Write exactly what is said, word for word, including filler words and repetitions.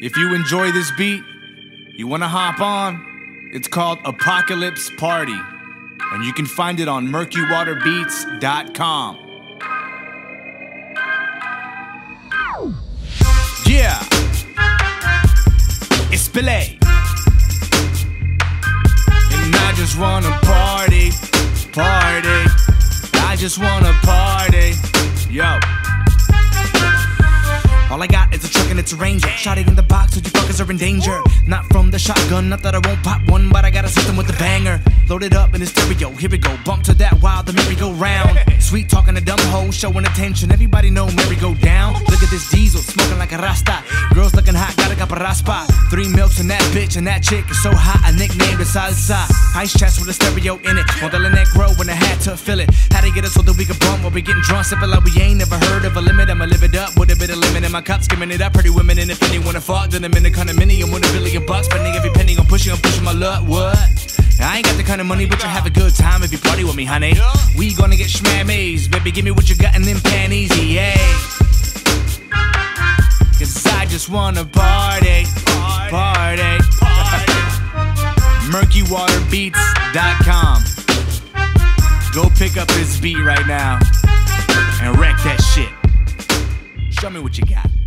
If you enjoy this beat, you wanna hop on, it's called Apocalypse Party, and you can find it on murky water beats dot com. Yeah, it's Pele, and I just wanna party, party. I just wanna party, yo. All I got is a truck and it's a Ranger. Shotty in the box, so you fuckers are in danger. Not from the shotgun, not that I won't pop one, but I got a system with a banger. Loaded up in the stereo, here we go. Bump to that while the merry-go-round. Sweet talking to dumb hoes, showing attention. Everybody know merry-go-down. Look at this diesel, smoking like a rasta. Girls looking hot, got a caparaspa. Three milks in that bitch, and that chick is so hot, I nicknamed her Salsa. Ice chest with a stereo in it. Model in that grow when I had to fill it. Had to get it so that we could bump while we getting drunk. Sipping like we ain't never heard of a limit. I'ma live it up with a bit of lemon in my cup, skimming it up. Pretty women, and if any wanna fuck, then I'm in the condominium with a billion bucks. Spending every penny on pushing, I'm pushing my luck. What? I ain't got the kind of money, but you have a good time if you party with me, honey. We gonna get schmammies, baby. Give me what you got in them panties, yeah. Cause I just wanna party, party. murky water beats dot com. Go pick up this beat right now and wreck that shit. Show me what you got.